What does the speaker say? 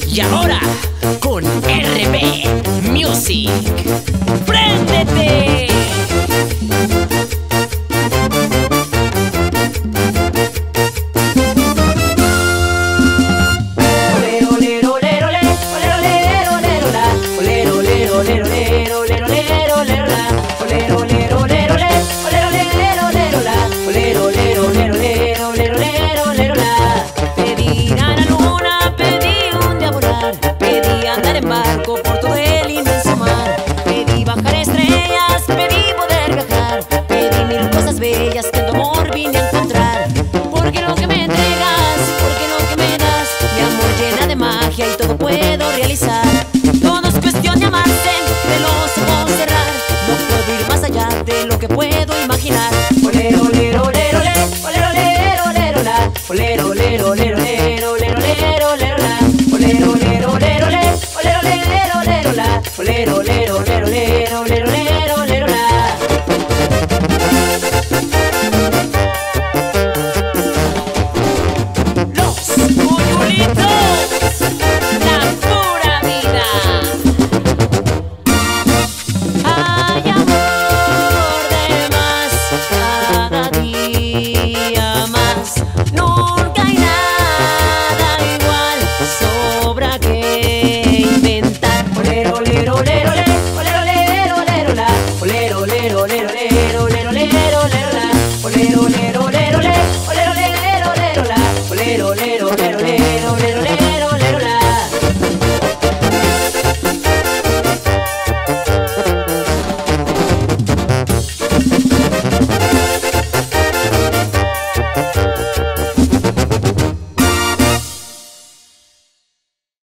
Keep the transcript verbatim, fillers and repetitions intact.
Y ahora, con R B Music, ¡préndete! Barco por todo el inmenso mar. Pedí bajar estrellas, pedí poder viajar, pedí mil cosas bellas que en tu amor vine a encontrar. Porque lo que me entregas, porque lo que me das, mi amor llena de magia y todo puedo realizar. Todo es cuestión de amarse, de los ojos cerrar. No puedo ir más allá de lo que puedo imaginar. Olero, olero, olero, olero, olero, olero, olero, la. Olero, olero, olero, olero, olero, olero, olero, la. Olero, olero, olero, olero. Olero, olero, olero, olero, olero, olero, olero, la. Los Coyulitos, la pura vida. Hay amor de más, cada día más. Nunca hay nada igual, sobra que inventar. Olero, olero, olero, olero, olero, olero, la. Olero, olero, olero, olero, olero, olero, olero, la. Olero, olero, olero, olero, olero, olero, olero, la. Olero, olero, olero, olero.